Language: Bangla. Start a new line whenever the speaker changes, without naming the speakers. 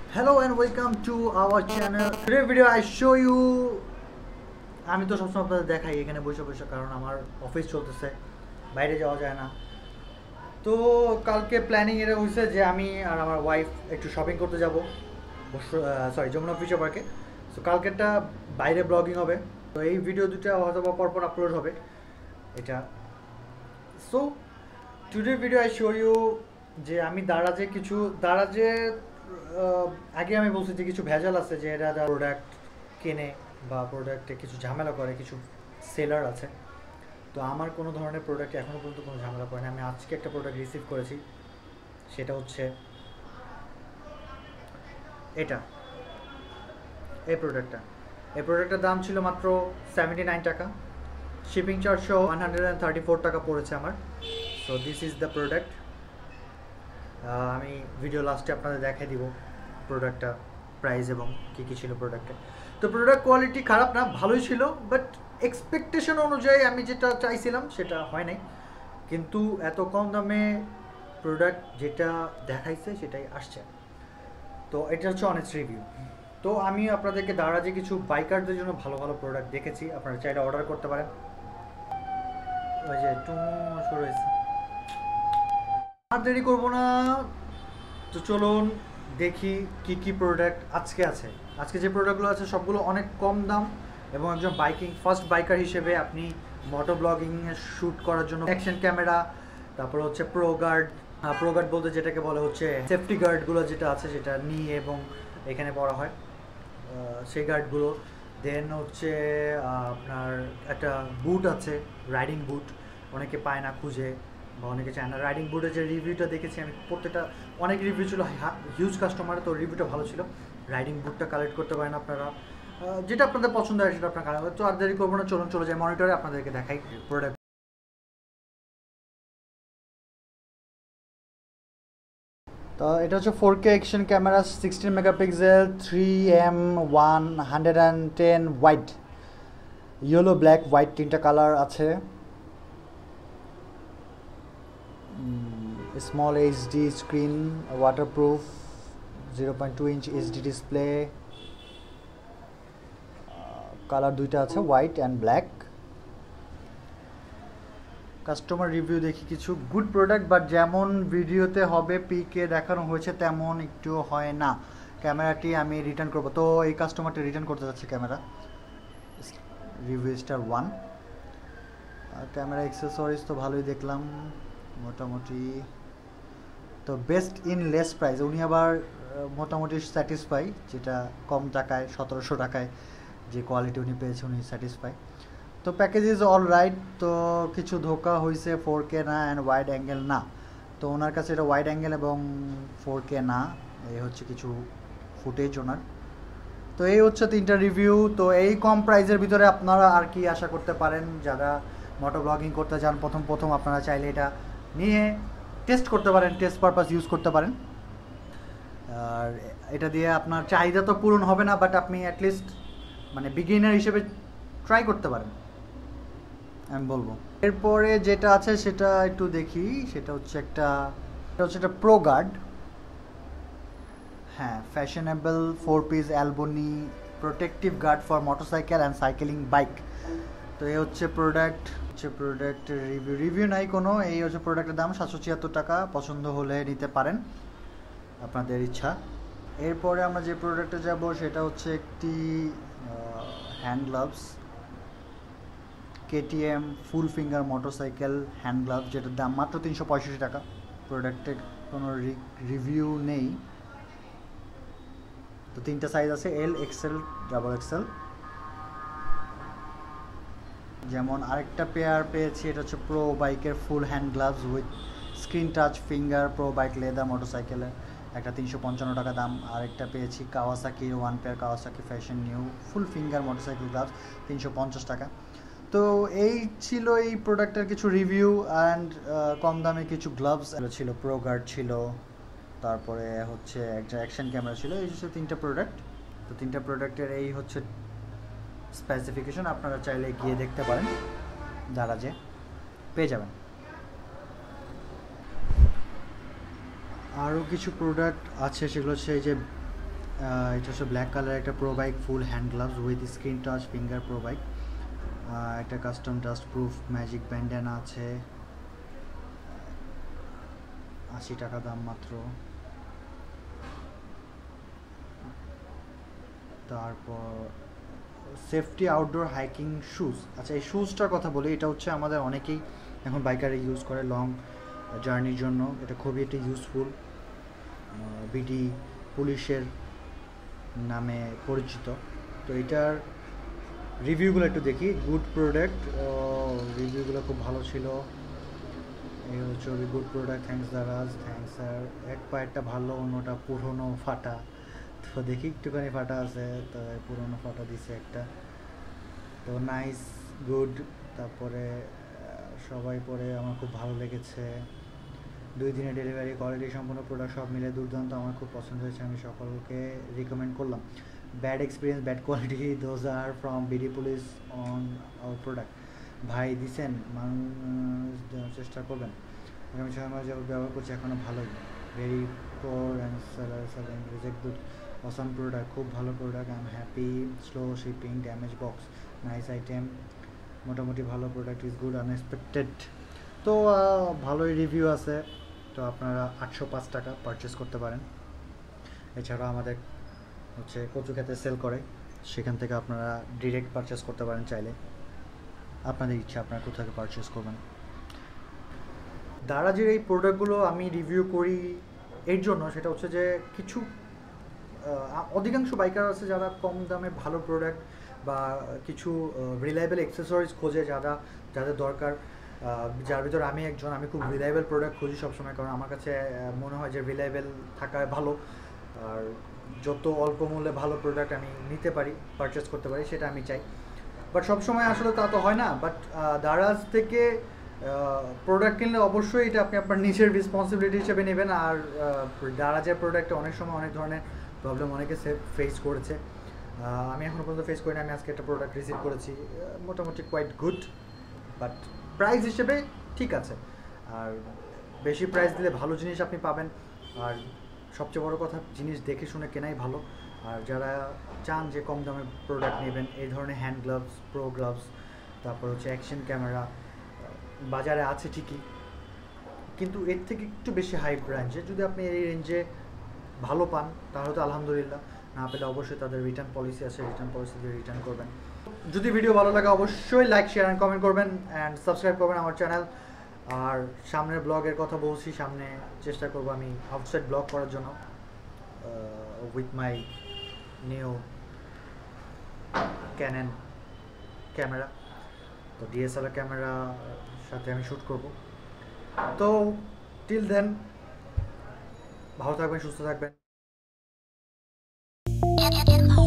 Hello and welcome to our channel. Today video I show you আমি তো সবসময় আপনাদের দেখাই এখানে বসে বসে কারণ আমার অফিস চলতেছে বাইরে যাওয়া যায় না তো কালকে প্ল্যানিং এটা হয়েছে যে আমি আর আমার ওয়াইফ একটু শপিং করতে যাব সরি যমুনা ফিউচার পার্কে সো কালকেরটা বাইরে ব্লগিং হবে তো এই ভিডিও দুটো হয়তো পরপর আপলোড হবে এটা so today video I show you যে আমি দারাজে আগে আমি বলছি যে কিছু ভেজাল আছে যে এরা প্রোডাক্ট কেনে বা প্রোডাক্টে কিছু ঝামেলা করে কিছু সেলার আছে তো আমার কোনো ধরনের প্রোডাক্ট এখনও পর্যন্ত কোনো ঝামেলা করে না আমি আজকে একটা প্রোডাক্ট রিসিভ করেছি সেটা হচ্ছে এই প্রোডাক্টটার দাম ছিল মাত্র 79 টাকা শিপিং চার্জ সহ 134 টাকা পড়েছে আমার so this is the product আমি ভিডিও লাস্টে আপনাদের দেখাই দিব প্রোডাক্টটা প্রাইস এবং কী ছিল প্রোডাক্টে তো প্রোডাক্ট কোয়ালিটি খারাপ না ভালোই ছিল বাট এক্সপেকটেশন অনুযায়ী আমি যেটা চাইছিলাম সেটা হয় নাই কিন্তু এত কম দামে প্রোডাক্ট যেটা দেখাইছে সেটাই আসছে তো এটা হচ্ছে অনেস্ট রিভিউ তো আমি আপনাদেরকে দারাজে কিছু বাইকারদের জন্য ভালো ভালো প্রোডাক্ট দেখেছি আপনারা চাইলে অর্ডার করতে পারেন ওই যে একটু শুরু হয়েছে আর দেরি করবো না তো চলুন দেখি কি প্রোডাক্ট আজকে যে প্রোডাক্টগুলো আছে সবগুলো অনেক কম দাম এবং একজন ফার্স্ট বাইকার হিসেবে আপনি মোটো ব্লগিংয়ে শ্যুট করার জন্য অ্যাকশন ক্যামেরা তারপর হচ্ছে প্রো গার্ড বলতে যেটাকে বলে হচ্ছে সেফটি গার্ডগুলো যেটা আছে যেটা নিয়ে এবং এখানে পরা হয় সেই গার্ডগুলো দেন হচ্ছে আপনার একটা বুট আছে রাইডিং বুট অনেকে পায় না খুঁজে বা অনেকে চায় না রাইডিং বুটের যে রিভিউটা দেখেছি আমি প্রত্যেকটা অনেক রিভিউ ছিল হিউজ কাস্টমার তো রিভিউটা ভালো ছিল রাইডিং বুটটা কালেক্ট করতে পারেন আপনারা যেটা আপনাদের পছন্দ হয় সেটা আপনার কালেক্ট তো আর দেরি করবো না চলে যায় মনিটরে আপনাদেরকে দেখাই প্রোডাক্ট তো এটা হচ্ছে 4K action camera 16 megapixel 3M110 white yellow black white তিনটা কালার আছে small HD screen waterproof 0.2 inch HD display colour দুইটা আছে white and black customer review দেখি কিছু গুড প্রোডাক্ট বাট যেমন ভিডিওতে হবে পিকে দেখানো হয়েছে তেমন একটু হয় না ক্যামেরাটি আমি রিটার্ন করব তো এই কাস্টমারটি রিটার্ন করতে যাচ্ছে camera review star 1 camera accessories তো ভালোই দেখলাম মোটামুটি তো বেস্ট ইন লেস প্রাইস উনি আবার মোটামুটি স্যাটিসফাই যেটা কম টাকায় 1700 টাকায় যে কোয়ালিটি উনি পেয়েছে উনি স্যাটিসফাই তো প্যাকেজ ইজ অল রাইট তো কিছু ধোকা হয়েছে 4K না অ্যান্ড ওয়াইড অ্যাঙ্গেল না তো ওনার কাছে এটা ওয়াইড অ্যাঙ্গেল এবং 4K না এই হচ্ছে কিছু ফুটেজ ওনার তো এই হচ্ছে তিনটা রিভিউ তো এই কম প্রাইসের ভিতরে আপনারা আর কি আশা করতে পারেন যারা মোটো ব্লগিং করতে যান প্রথম আপনারা চাইলে এটা নিয়ে টেস্ট করতে পারেন টেস্ট পারপাস ইউজ করতে পারেন আর এটা দিয়ে আপনার চাহিদা তো পূরণ হবে না বাট আপনি অ্যাটলিস্ট মানে বিগিনার হিসেবে ট্রাই করতে পারেন আমি বলবো এরপরে যেটা আছে সেটা একটু দেখি সেটা হচ্ছে একটা প্রো গার্ড হ্যাঁ fashionable 4 piece elbow knee protective guard for motorcycle and cycling bike তো এই হচ্ছে প্রোডাক্টের রিভিউ নাই কোনো এই হচ্ছে প্রোডাক্টের দাম 776 টাকা পছন্দ হলে নিতে পারেন আপনাদের ইচ্ছা এরপরে আমরা যে প্রোডাক্টে যাব সেটা হচ্ছে একটি hand gloves KTM full finger motorcycle hand gloves যেটার দাম মাত্র 365 টাকা প্রোডাক্টের কোনো রিভিউ নেই তো তিনটা সাইজ আছে L XL XXL যেমন আরেকটা পেয়ার পেয়েছি এটা হচ্ছে প্রো বাইকের full hand gloves with screen touch finger pro bike leather মোটরসাইকেলের একটা 355 টাকা দাম আরেকটা পেয়েছি কাওয়াসাকির one pair Kawasaki fashion new full finger motorcycle gloves 350 টাকা তো এই ছিল এই প্রোডাক্টের কিছু রিভিউ অ্যান্ড কম দামে কিছু গ্লাভস ছিল প্রো গার্ড ছিল তারপরে হচ্ছে একটা অ্যাকশন ক্যামেরা ছিল এই হচ্ছে তিনটা প্রোডাক্ট তো তিনটা প্রোডাক্টের এই হচ্ছে স্পেসিফিকেশন আপনারা চাইলে গিয়ে দেখতে পারেন দারাজে পেয়ে যাবেন আরও কিছু প্রোডাক্ট আছে সেগুলো হচ্ছে এই যে এটা হচ্ছে ব্ল্যাক কালার একটা pro bike full hand gloves with screen touch finger pro bike. একটা custom dust proof magic bandana আছে, 80 টাকা দাম মাত্র। তারপর সেফটি আউটডোর হাইকিং শুজ। আচ্ছা, এই শুজটার কথা বলি, এটা হচ্ছে আমাদের অনেকেই এখন বাইকারে ইউজ করে লং জার্নির জন্য। এটা খুবই একটা ইউজফুল, বিডি পুলিশের নামে পরিচিত। তো এটার রিভিউগুলো একটু দেখি। গুড প্রোডাক্ট, রিভিউগুলো খুব ভালো ছিল। এই হচ্ছে good product, thanks Daraz, thanks sir. এক পায়েরটা ভালো, অন্যটা পুরনো ফাটা। তো দেখি একটুখানি ফাটা আছে, তো পুরনো ফাটা দিছে একটা। তো নাইস, গুড। তারপরে সবাই পরে আমার খুব ভালো লেগেছে। 2 দিনের ডেলিভারি, কোয়ালিটি সম্পূর্ণ প্রোডাক্ট সব মিলে দুর্দান্ত, আমার খুব পছন্দ হয়েছে, আমি সকলকে রিকমেন্ড করলাম। Bad experience, bad quality, those are from BD police on our product. ভাই দিছেন, মানুষ দেওয়ার চেষ্টা করবেন। আগামী 6 মাস যাবত ব্যবহার করছি, এখনও ভালোই। Very poor and seller reject good, awesome product, খুব ভালো product, I am happy. Slow shipping, damage box, nice item, মোটামুটি ভালো প্রোডাক্ট, ইজ গুড আনএক্সপেক্টেড। তো ভালোই রিভিউ আছে। তো আপনারা 805 টাকা পারচেস করতে পারেন। এছাড়াও আমাদের হচ্ছে কচুক্ষেতে সেল করে, সেখান থেকে আপনারা ডিরেক্ট পারচেস করতে পারেন চাইলে। আপনাদের ইচ্ছা আপনারা কোথা থেকে পারচেস করবেন। দারাজের এই প্রোডাক্টগুলো আমি রিভিউ করি এর জন্য, সেটা হচ্ছে যে কিছু অধিকাংশ বাইকার আছে যারা কম দামে ভালো প্রোডাক্ট বা কিছু রিলায়েবল অ্যাক্সেসরিজ খোঁজে, যাদের দরকার। যার ভিতরে আমি একজন। আমি খুব রিলায়েবল প্রোডাক্ট খুঁজি সবসময়, কারণ আমার কাছে মনে হয় যে রিলায়েবল থাকা ভালো। আর যত অল্প মূল্যে ভালো প্রোডাক্ট আমি নিতে পারি, পারচেস করতে পারি, সেটা আমি চাই। বাট সবসময় আসলে তা তো হয় না। বাট দারাজ থেকে প্রোডাক্ট কিনলে অবশ্যই এটা আপনি আপনার নিজের রেসপন্সিবিলিটি হিসেবে নেবেন। আর দারাজের প্রোডাক্টে অনেক সময় অনেক ধরনের প্রবলেম অনেকে ফেস করেছে। আমি এখনও পর্যন্ত ফেস করি না। আমি আজকে একটা প্রোডাক্ট রিসিভ করেছি, মোটামুটি কোয়াইট গুড, বাট প্রাইস হিসেবে ঠিক আছে। আর বেশি প্রাইস দিলে ভালো জিনিস আপনি পাবেন। আর সবচেয়ে বড় কথা, জিনিস দেখে শুনে কেনাই ভালো। আর যারা চান যে কম দামে প্রোডাক্ট নেবেন, এই ধরনের হ্যান্ড গ্লাভস, প্রো গ্লাভস, তারপর হচ্ছে অ্যাকশন ক্যামেরা বাজারে আছে ঠিকই, কিন্তু এর থেকে একটু বেশি হাই রেঞ্জে যদি আপনি এই রেঞ্জে ভালো পান তাহলে তো আলহামদুলিল্লাহ। না পেলে অবশ্যই তাদের রিটার্ন পলিসি আছে, রিটার্ন পলিসি দিয়ে রিটার্ন করবেন। যদি ভিডিও ভালো লাগে অবশ্যই লাইক, শেয়ার অ্যান্ড কমেন্ট করবেন অ্যান্ড সাবস্ক্রাইব করবেন আমার চ্যানেল। আর সামনের ব্লগের কথা বলছি, সামনে চেষ্টা করবো আমি আউটসাইড ব্লগ করার জন্য with my new Canon camera. তো ডিএসএলআর ক্যামেরা সাথে আমি শ্যুট করব। তো টিল দেন ভালো থাকবেন, সুস্থ থাকবেন।